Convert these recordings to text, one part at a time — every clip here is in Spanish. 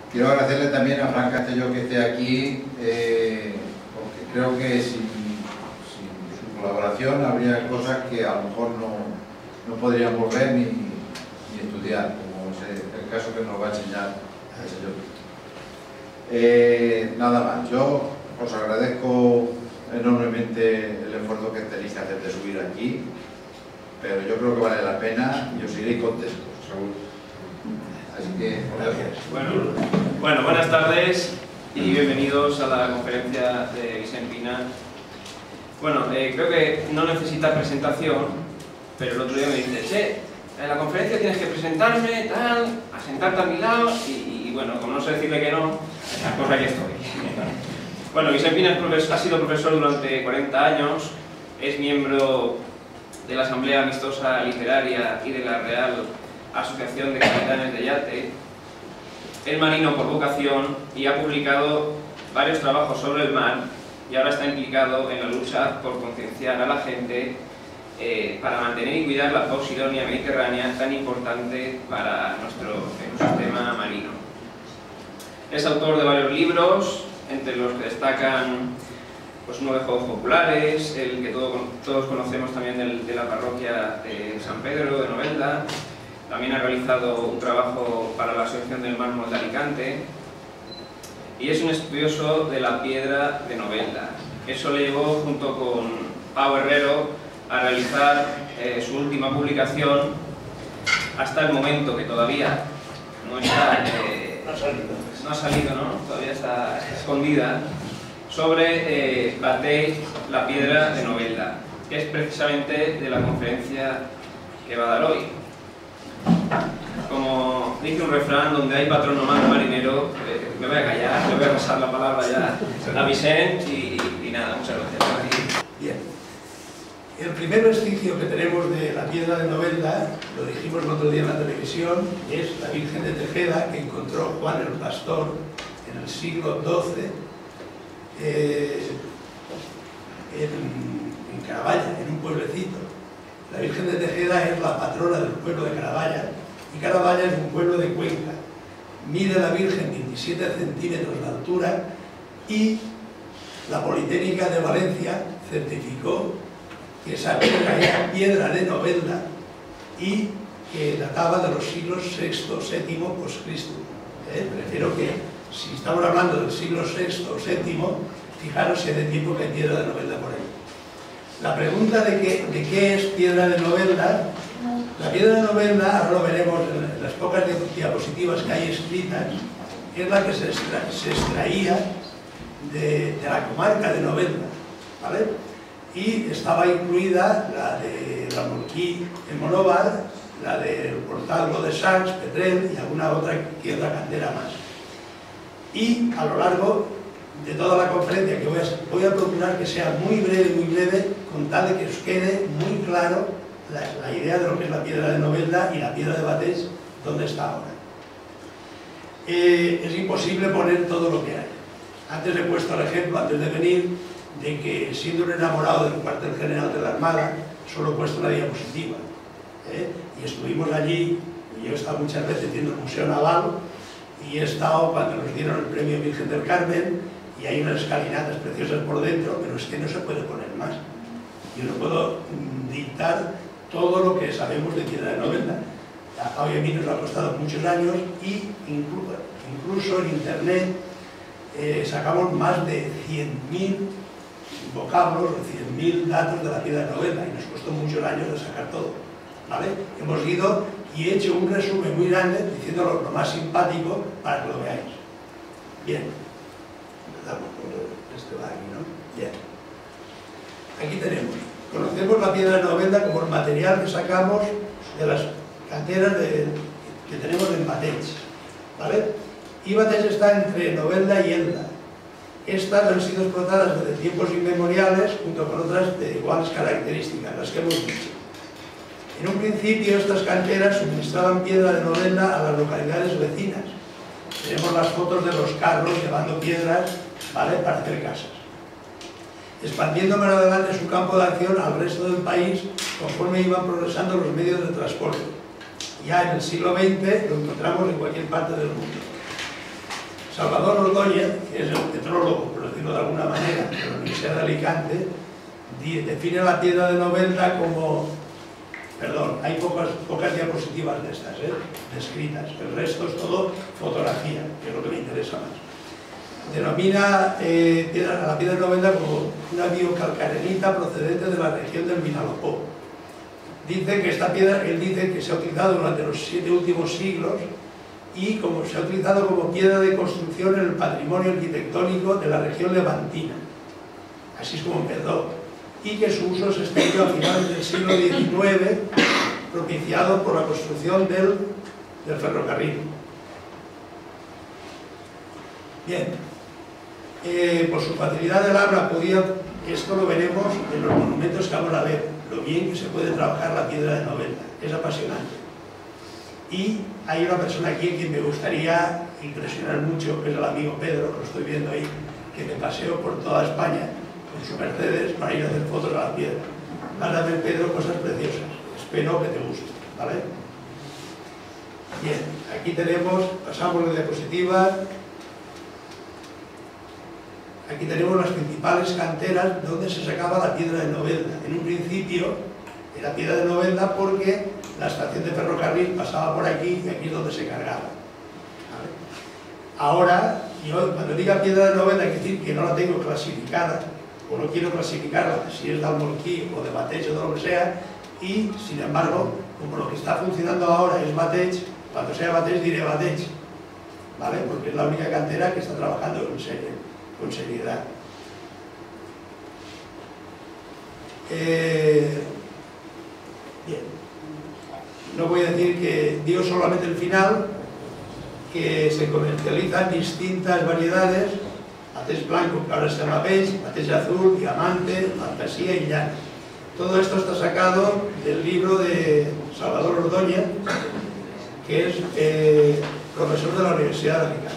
Quiero agradecerle también a Fran Castelló que esté aquí, porque creo que sin su colaboración habría cosas que a lo mejor no podríamos ver ni estudiar, como es el caso que nos va a enseñar el señor. Nada más, yo os agradezco enormemente el esfuerzo que tenéis que hacer de subir aquí, pero yo creo que vale la pena y os iréis contentos, seguro. Así que, gracias. Bueno, buenas tardes y bienvenidos a la conferencia de Vicent Pina. Bueno, creo que no necesita presentación, pero el otro día me dice, che, en la conferencia tienes que presentarme, tal, a sentarte a mi lado, y bueno, como no sé decirle que no, pues aquí estoy. Bueno, Vicent Pina ha sido profesor durante 40 años, es miembro de la Asamblea Amistosa Literaria y de la Real Asociación de Capitanes de Yate, es marino por vocación y ha publicado varios trabajos sobre el mar y ahora está implicado en la lucha por concienciar a la gente para mantener y cuidar la Posidonia mediterránea tan importante para nuestro ecosistema marino. Es autor de varios libros, entre los que destacan pues, 9 Juegos Populares, el que todos conocemos también de la parroquia de San Pedro de Novelda. También ha realizado un trabajo para la Asociación del Mármol de Alicante y es un estudioso de la piedra de Novelda. Eso le llevó, junto con Pau Herrero, a realizar su última publicación hasta el momento, que todavía no está... no ha salido, ¿no? Todavía está escondida, sobre Batey, la piedra de Novelda, que es precisamente de la conferencia que va a dar hoy. Como dice un refrán, donde hay patrón o marinero, me voy a callar, le voy a pasar la palabra ya a Vicent y nada, muchas gracias. Bien. El primer vestigio que tenemos de la piedra de Novelda, lo dijimos el otro día en la televisión, es la Virgen de Tejeda que encontró Juan el Pastor en el siglo XII en Caravalla, en un pueblecito. La Virgen de Tejeda es la patrona del pueblo de Caravalla y Caravalla es un pueblo de Cuenca. Mide la Virgen 27 centímetros de altura y la Politécnica de Valencia certificó que esa piedra era piedra de Novelda y que databa de los siglos VI, VII post-Cristo. Prefiero que, si estamos hablando del siglo VI o VII, fijaros si hace tiempo que hay piedra de Novelda por ahí. La pregunta de qué es piedra de Novelda, la piedra de Novelda, ahora lo veremos en las pocas diapositivas que hay escritas, es la que se extraía de la comarca de Novelda, ¿vale? Y estaba incluida la de la Molquí en Monóvar, la del Portal de Sants, Petrel y alguna otra piedra cantera más. Y a lo largo de toda la conferencia, que voy a procurar que sea muy breve, con tal de que os quede muy claro la idea de lo que es la piedra de Novelda y la piedra de Batés, donde está ahora. Es imposible poner todo lo que hay. Antes he puesto el ejemplo, antes de venir, de que siendo un enamorado del cuartel general de la Armada, solo he puesto una diapositiva. Y estuvimos allí, y yo he estado muchas veces viendo el Museo Naval, y he estado cuando nos dieron el premio Virgen del Carmen, y hay unas escalinatas preciosas por dentro, pero es que no se puede poner más. Yo no puedo dictar todo lo que sabemos de piedra de Novelda. A Pau y a mí nos ha costado muchos años, y incluso en internet sacamos más de 100.000 vocablos, 100.000 datos de la piedra de Novelda, y nos costó muchos años de sacar todo, ¿vale? Hemos ido y he hecho un resumen muy grande diciéndolo lo más simpático para que lo veáis. Bien, empezamos con este de aquí, ¿no? Bien. Aquí tenemos, conocemos la piedra de Novelda como el material que sacamos de las canteras que tenemos en Batés, ¿vale? Y Batés está entre Novelda y Elda. Estas han sido explotadas desde tiempos inmemoriales junto con otras de iguales características, las que hemos dicho. En un principio estas canteras suministraban piedra de Novelda a las localidades vecinas. Tenemos las fotos de los carros llevando piedras, ¿vale?, para hacer casas. Expandiendo más adelante su campo de acción al resto del país conforme iban progresando los medios de transporte. Ya en el siglo XX lo encontramos en cualquier parte del mundo. Salvador Ordóñez, que es el petrólogo, por decirlo de alguna manera, de la Universidad de Alicante, define la piedra de Novelda como... Perdón, hay pocas diapositivas de estas, descritas. El resto es todo fotografía, que es lo que me interesa más. Denomina a la piedra de Novelda como una biocalcarenita procedente de la región del Vinalopó. Dice que esta piedra, él dice que se ha utilizado durante los 7 últimos siglos y como se ha utilizado como piedra de construcción en el patrimonio arquitectónico de la región levantina. Así es como empezó. Y que su uso se extendió a finales del siglo XIX, propiciado por la construcción del ferrocarril. Bien, por su facilidad de labra esto lo veremos en los monumentos que vamos a ver, lo bien que se puede trabajar la piedra de Novelda, es apasionante. Y hay una persona aquí a quien me gustaría impresionar mucho, que es el amigo Pedro, que lo estoy viendo ahí, que me paseo por toda España con su Mercedes para ir a hacer fotos a la piedra. Van a ver, Pedro, cosas preciosas. Espero que te guste, ¿vale? Bien, aquí tenemos, pasamos la diapositiva. Aquí tenemos las principales canteras donde se sacaba la piedra de Novelda. En un principio era piedra de Novelda porque la estación de ferrocarril pasaba por aquí y aquí es donde se cargaba. ¿Vale? Ahora, yo cuando diga piedra de Novelda, hay que decir que no la tengo clasificada, o no quiero clasificarla, si es de Almolquí o de Batech o de lo que sea, y sin embargo, como lo que está funcionando ahora es Batech, cuando sea Batech diré Batech, ¿vale? Porque es la única cantera que está trabajando con seriedad. Bien, no voy a decir que digo solamente el final, que se comercializan distintas variedades: Batech blanco, que ahora se llama beige, Batech azul, diamante, fantasía y llano. Todo esto está sacado del libro de Salvador Ordóñez, que es profesor de la Universidad de Alicante.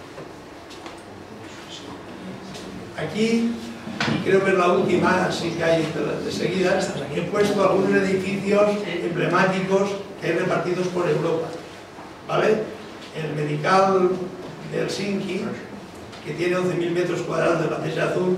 Aquí, y creo que es la última, así que hay de seguida, he puesto algunos edificios emblemáticos que hay repartidos por Europa, ¿vale? El Medical de Helsinki, que tiene 11.000 metros cuadrados de Batech azul,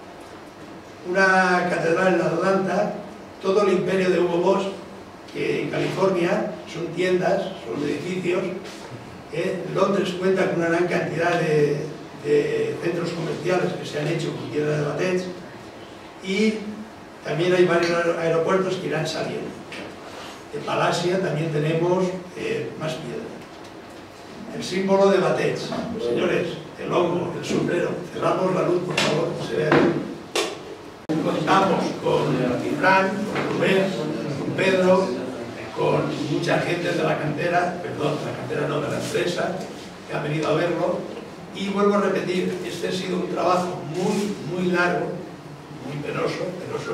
una catedral en Atlanta, todo el imperio de Hugo Boss, que en California son tiendas, son edificios. Londres cuenta con una gran cantidad de centros comerciales que se han hecho con piedra de Batech, y también hay varios aeropuertos que irán saliendo. En Malasia también tenemos más piedra. El símbolo de Batech, señores, el hongo, el sombrero. Cerramos la luz, por favor, que se vea. Contamos con Fran, con Rubén, con Pedro, con mucha gente de la cantera, perdón, de la cantera no, de la empresa, que ha venido a verlo. Y vuelvo a repetir, este ha sido un trabajo muy largo, muy penoso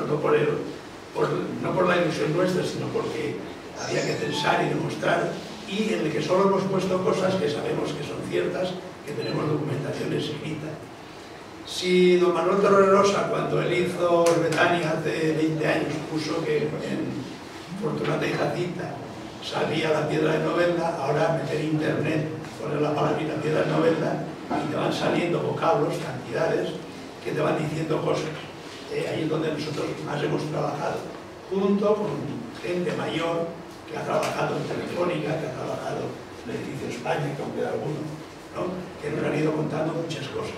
no por la ilusión nuestra, sino porque había que pensar y demostrar, y en el que solo hemos puesto cosas que sabemos que son ciertas, que tenemos documentación escrita. Si don Manuel Torrerosa, cuando él hizo Betania hace 20 años, puso que en Fortunata y Jacinta salía la piedra de Novelda, ahora meter internet, poner la palabrita piedra de Novelda, y te van saliendo vocablos, cantidades, que te van diciendo cosas. Ahí es donde nosotros más hemos trabajado, junto con gente mayor que ha trabajado en Telefónica, que ha trabajado en el edificio España, que aún queda alguno, ¿no? Que nos han ido contando muchas cosas.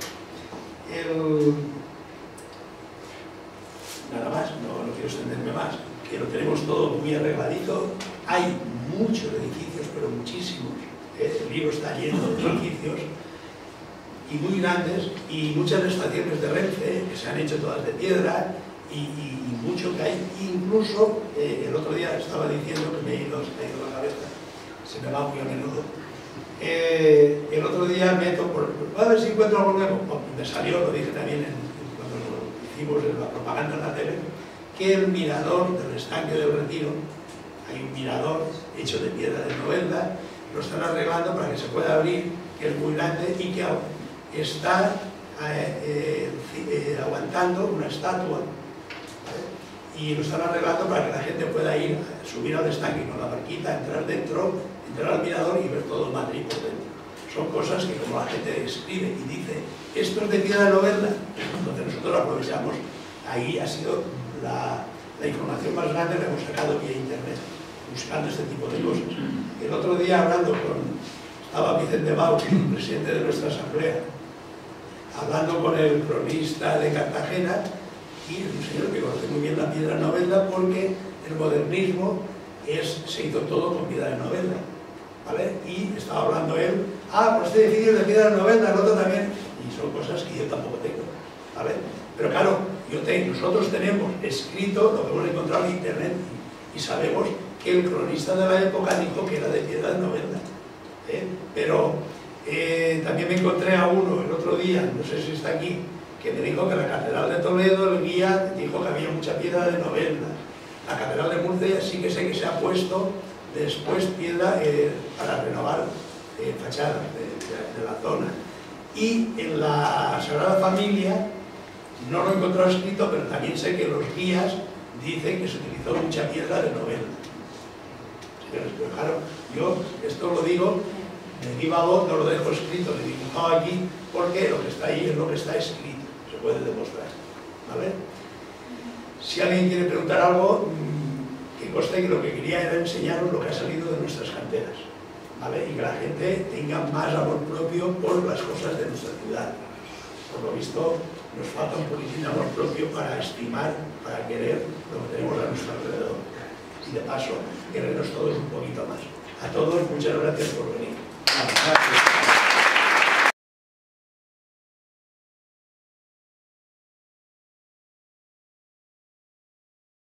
Nada más, no quiero extenderme más, que lo tenemos todo muy arregladito. Hay muchos edificios, pero muchísimos. El libro está lleno de edificios y muy grandes, y muchas estaciones de Renfe que se han hecho todas de piedra, y mucho que hay. Incluso el otro día estaba diciendo que me ha ido la cabeza, se me va muy a menudo. El otro día meto a ver si encuentro algo nuevo. Me salió, lo dije también cuando lo hicimos en la propaganda en la tele, que el mirador del estanque del Retiro, hay un mirador hecho de piedra de Novelda, lo están arreglando para que se pueda abrir, que es muy grande y que está aguantando una estatua, ¿vale? Y lo están arreglando para que la gente pueda ir, subir al estanque con la barquita, entrar dentro, entrar al mirador y ver todo Madrid por dentro. son cosas que como la gente escribe y dice, esto es de Piedra de Novelda, entonces nosotros aprovechamos. Ahí ha sido la información más grande que hemos sacado vía internet, buscando este tipo de cosas. El otro día estaba Vicente Bau, el presidente de nuestra asamblea, hablando con el cronista de Cartagena, y es un señor que conoce muy bien la Piedra de Novelda porque el modernismo se hizo todo con Piedra de Novelda, ¿vale? Y estaba hablando él, pues este edificio de Piedra de Novelda, el otro también, y son cosas que yo tampoco tengo, ¿vale? Pero claro, nosotros tenemos escrito lo que hemos encontrado en internet y sabemos que el cronista de la época dijo que era de Piedra de Novelda, pero también me encontré a uno el otro día, no sé si está aquí, que me dijo que la Catedral de Toledo, el guía, dijo que había mucha piedra de Novelda. La Catedral de Murcia sí que sé que se ha puesto después piedra para renovar fachadas de la zona. Y en la Sagrada Familia, no lo he encontrado escrito, pero también sé que los guías dicen que se utilizó mucha piedra de Novelda. Señores, pero claro, yo esto lo digo de viva voz, no lo dejo escrito, ni dibujado aquí, porque lo que está ahí es lo que está escrito. Se puede demostrar, ¿vale? Si alguien quiere preguntar algo, que conste que lo que quería era enseñaros lo que ha salido de nuestras canteras, ¿vale? Y que la gente tenga más amor propio por las cosas de nuestra ciudad. Por lo visto, nos falta un poquitín de amor propio para estimar, para querer lo que tenemos a nuestro alrededor. Y de paso, querernos todos un poquito más. A todos, muchas gracias por venir. Gracias.